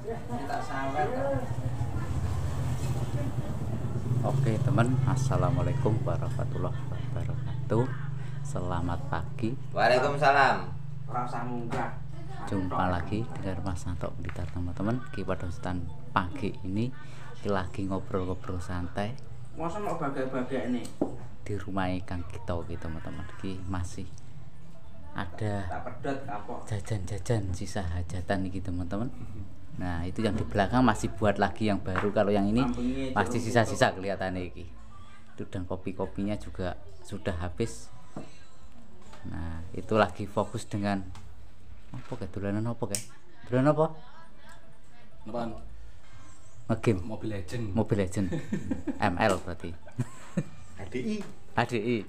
Oke teman, assalamualaikum warahmatullahi wabarakatuh. Selamat pagi. Waalaikumsalam. Jumpa lagi dengan Mas Santo Blitar teman-teman. Pada kesempatan pagi ini kita lagi ngobrol-ngobrol santai. Masa mau bagai-bagai ini di rumah Kang Gito gitu teman-teman. Ki masih ada jajan-jajan sisa hajatan nih teman-teman. Nah itu yang di belakang masih buat lagi yang baru. Kalau yang ini pasti sisa-sisa kelihatannya iki. Itu dan kopi-kopinya juga sudah habis. Nah itu lagi fokus dengan apa kayak dolanan apa kayak dolanan apa? Apaan? Ngegame Mobile Legend ML berarti HDI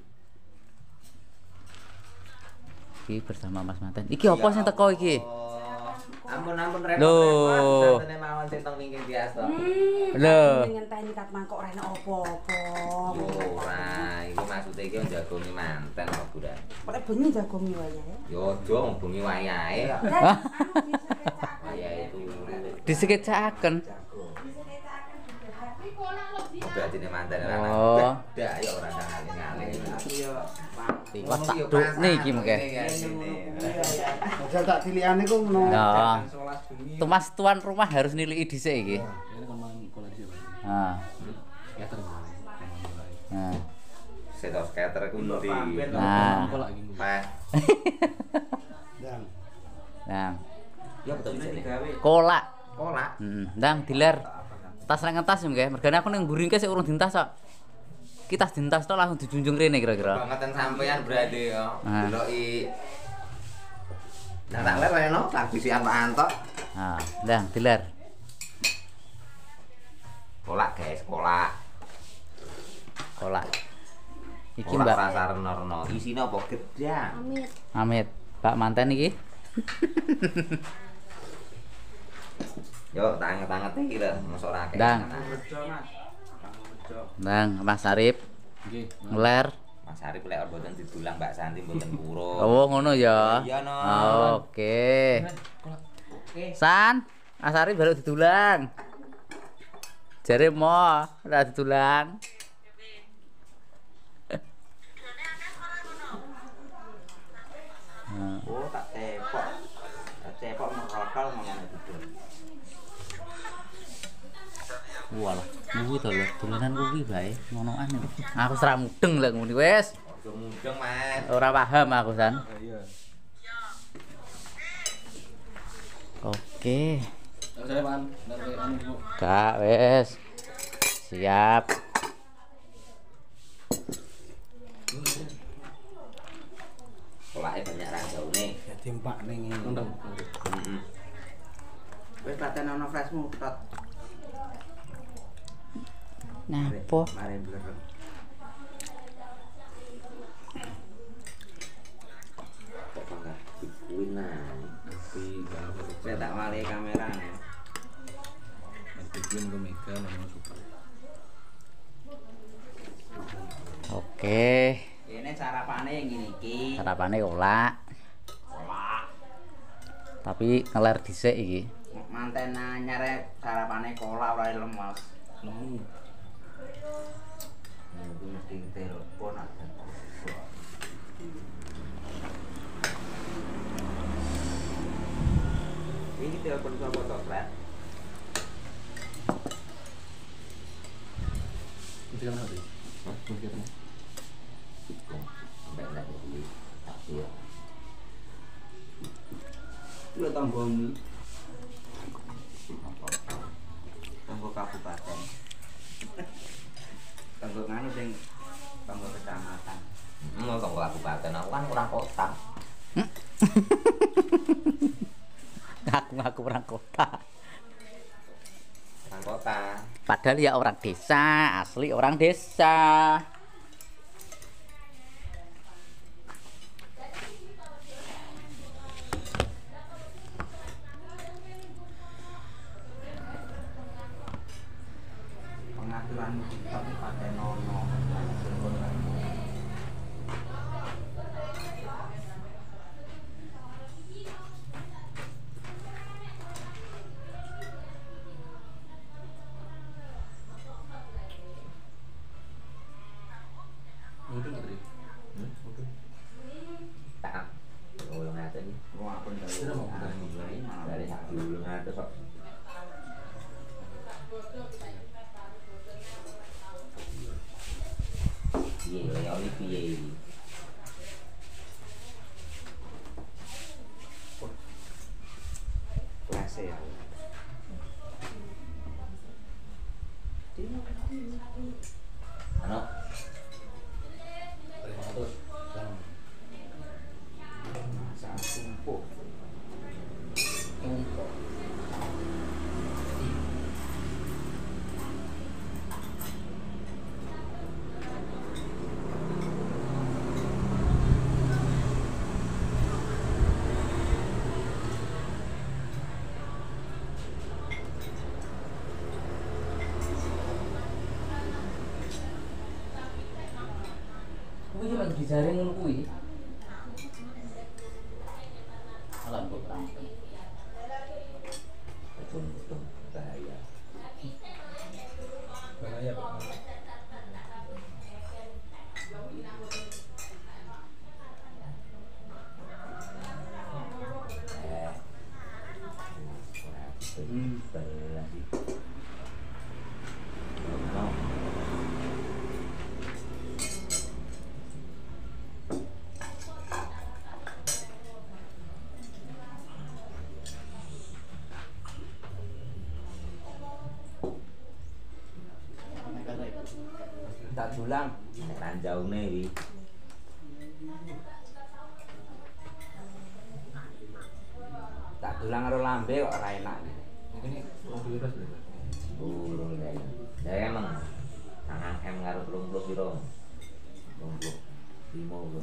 iki bersama Mas Manten. Iki apa sing teko iki? Ampun Loh. repot. Santene mawon sing teng ningking biasa. Lho. ngenteni kat mangkok rene opo-opo. Ora, iki maksude iki njagongi manten kok Bura. Pokoke bengi jagomi wae ya. Yo aja wong bengi wayahe. Hah? Wayahe itu. Disikecaken. Berarti ne manten ora. Oh. Ndak ya ora ngalih-ngalih. Tiwas tak dukne iki mengke. Aja tak dilihane ku ngono. Nah. Mas tuan rumah harus nilai dhisik iki. Ini kan main koleksi Pak. Nah. Skater. Nah. Seto skater ku ndi? Nah. Kolak iki. Mas. Dan Nah. Ya betul sini. Kolak. Kolak. Ndang diler. Tas ra ngentas mengke. Mergane aku ning mburi sik urung dintas kok. Kita dintas tok langsung dijunjung rene kira-kira. Bangetan sampean berarti ya. Nah. Deloki. Nah tak ler reno tak bisikan Pak Anto. Nah, ndang diler. Kolak guys, kolak. Kolak. Iki Kolak Mbak rasa reno-reno. Isine apa gedang? Amit. Pak Manten iki. Yo tak anget-anget iki lho, mosok ora akeh. Ndang. bejo Mas. Bejo. Ndang Mas Arif Nggih. ngeler. Mas Arif lek mboten didulang Mbak Santi mboten purun. Oh, ngono ya. Iya, no. Oke. San, Mas Arif baru didulang. Jare mo, ora didulang. Oh, tak cepok. Tak cepok merotol mangane didul. Walah, kuwi to lho, dolanan kuwi bae, ngonoan iki. Aku ora mudeng lek ngono wis. Aja mudeng, Mas. Ora paham aku, San. Iya. Oke. Saya Pak. Ntar kayak anu Bu. Kak, wis. Siap. Kolake banyak ra jaune. Dadi empak ning ngene. Undang. Heeh. Wis paten ana flashmu tot. Napa? Mare blerek. Kok bangga kuwi nah. Tapi kalau Saya tak wali kamera. bikin ke Mega nomor super. Oke. Ini sarapane yang gini iki. Sarapane kolak. Kolak. Tapi ngeler dhisik iki. Manten anyar sarapane kolak ora lemes. Lemu. Iki mesti telepon aja. Iki telepon sapa to, Flat? Itu kan apa? Hah? Itu kan. Mbak lek iki. Iya. Lu tanggomu. Tanggo kabupaten. Tanggo nganu sing tanggo kecamatan. Mau kok kabupaten aku kan orang kota. Ngaku-ngaku orang kota. Orang kota. Padahal ya orang desa, asli orang desa. Pengaturan kabupaten ono. Nah, terus kok. Piye ya oli piye iki? Klase ya. Ano? 500 kan. Masa tumpuk. Tumpuk. Kuwi lagi dijaring ngono kuwi. Alam kok perang. Betul bahaya. Bahaya, Pak. Lagi. Tak dulang, ranjaune wi. Tak dulang karo lambe kok ora enak. Ini kurang bebas lho. Burung ya. Ya emang. Tangan M karo 30 piro? 25 bro.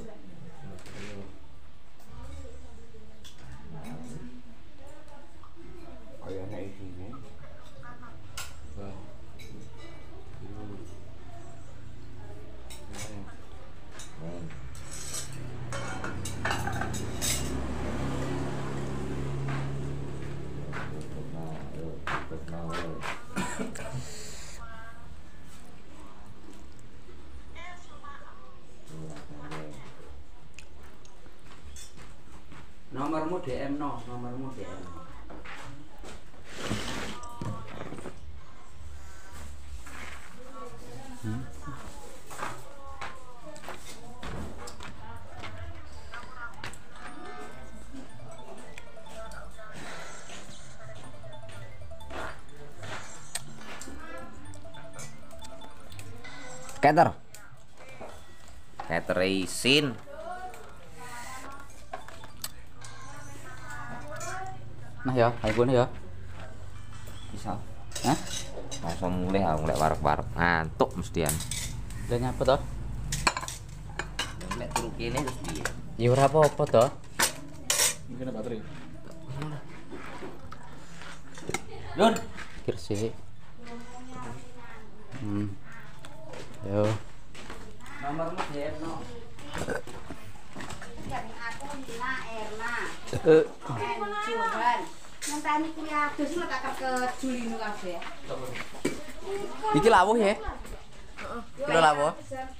Kaya nek isine. Bang. Nomormu DM no, nomormu DM. Skater isin. Nah ya, ayo ya. Bisa. Hah? Langsung mulai aku lek warek-warek ngantuk mestian. Udah nyapa toh? Lek turu kene terus piye? Ya ora apa-apa toh. Mungkin ada baterai. Lun, Pikir sih. Yo. Nomormu DM no. Aku Nina Erna. Eh, Johan. Ngenteni kuwi adus lho tak ke Julino kabeh. iki lawuh ya. Kilo lawuh.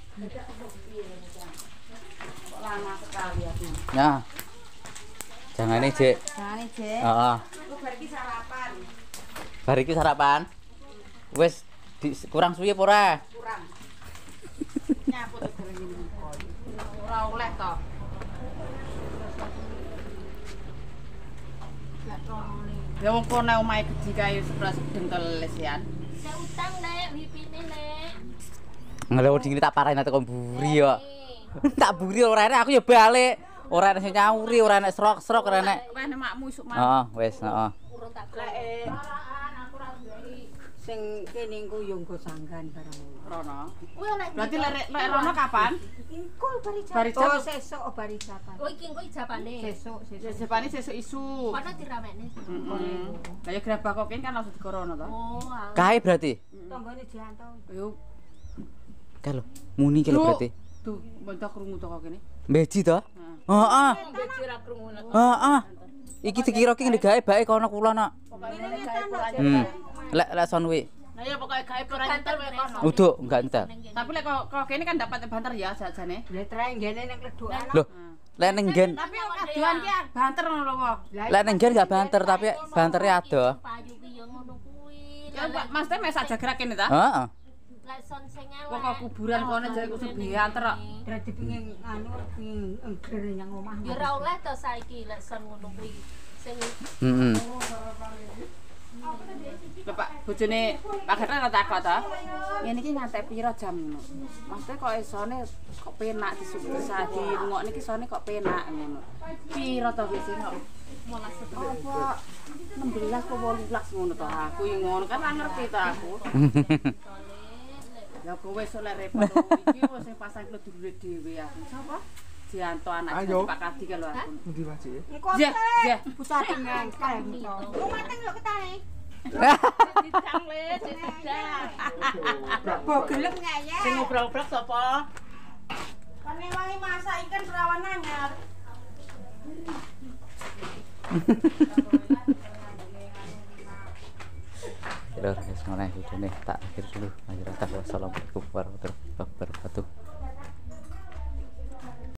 Kok lama sekali aku. Nah. Jangan ini, Jek. Jane, Jek. Heeh. Aku bar iki sarapan. Bar iki sarapan. Wis kurang suwi apa ora? Kurang. Nyaput dereng ini. Ora oleh to. Ya wong kono omahe gedhi kae sebelah dengkel lesian. Saya utang nek, wipine nek. Ngelewat dingin tak parahin atau buri ya. Tak buri ora enak aku ya balik. Ora enak sing nyauri, ora enak serok-serok, ora enak. Wah nek makmu isuk Heeh, wis, heeh. Urung tak Lek sing kene engko yo nggo sanggan bareng Rono. Kuwi ana. Berarti lek Rono kapan? Engko Baricap. baricap. Oh, sesuk baricapan. Oh iki engko ijabane. Sesuk. Jepane sesuk isu. Kono diramekne. Lah ya gerabah kok kan langsung di Rono to. Oh, alah. Kae berarti. Tanggane diantau. Yo Kae lho, muni ki lho berarti. tuh bentuk krungu to kok kene. Beji to? Heeh. Beji ra krungu. Heeh. Iki dikira ki ngegawe bae kono kula nak. Pokoke gawe pola Lek sonwi. Nah ya pokoke gawe pola nyetel wae kono. Uduk enggak entek. Tapi lek kok kene kan dapat banter ya jajane. Lah trae ngene ning kledukan. Loh, Lek ning gen, Tapi kaduan ki banter ngono lho kok. lek ning gen gak banter tapi bantere ado. Payu ki yo ngono kuwi. Ya Mas teh sak jagerak kene ta? Heeh. Lek son sing elek. Kok kuburan kono jare kok banter kok. Berarti pengin anu pengin engger yang omah. Ya ora oleh to saiki lek son ngono kuwi. Sing Heeh. Bapak bojone Pak Gerna takok ta. Ngene iki ngantek pira jam ngono. Maksudnya kok esone kok penak disadi ngok niki sone kok penak ngono. Pira to wis kok? 12 apa 16 kok 18 ngono to aku yang ngono kan ora ngerti to aku. Ya kowe wis oleh repot iki wis sing pasang dulure dhewe aku. Sapa? Dianto anak Pak Kadi kalau aku. Ndi Mas iki? Ya, ya. Pusat nengkel gitu. Lumaten lho ketane. didang le, didang. Bo gelem ngayek. Sing ngobrol-ngobrol sapa? Kan wangi masak ikan perawan anyar. Lur, wis ngono iki tak akhir dulu. Assalamualaikum warahmatullahi wabarakatuh.